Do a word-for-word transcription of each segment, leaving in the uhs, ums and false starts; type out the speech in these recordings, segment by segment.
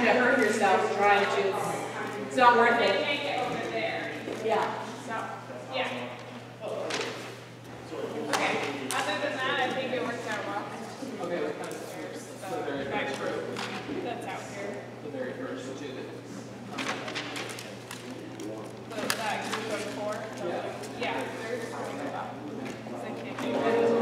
to hurt yourself trying to. It's not worth it. Make it over there. Yeah. So, yeah. Okay. Other than that, I think it works out well. Okay, what kind of stairs? The very Back first. room. That's out here. The very first two. So that you go to four. Yeah. Yeah. There's something about. Because I can't do it.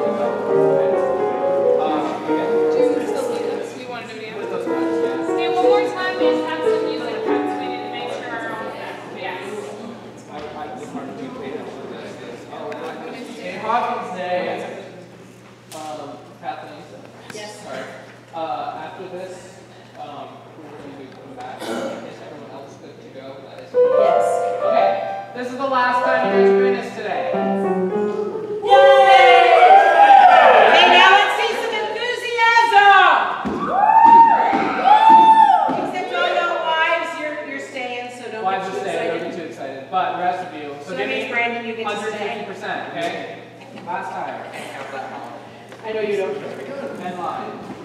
Um, okay. Do you still do this? We want to do it again. With those guys, yeah. Okay, one more time. We just have some music cuts. We need to make sure our own. Yes. I, I, it's hard to do pay attention to this. Oh, Saint Hawkins Day. Um, Kathleen. Yes. Sorry. Uh, after this, um, we're going to be coming back. Is everyone else good to go? That is Yes. okay. This is the last time you're doing this today. Yay! Okay, now let's see some enthusiasm. Except all your wives, you're you're staying, so don't Wives get are too staying, don't excited. get too excited. But the rest of you, so, So that give means me Brandon, you get to one hundred fifty stay. percent, okay? Last time. I know you don't. And line.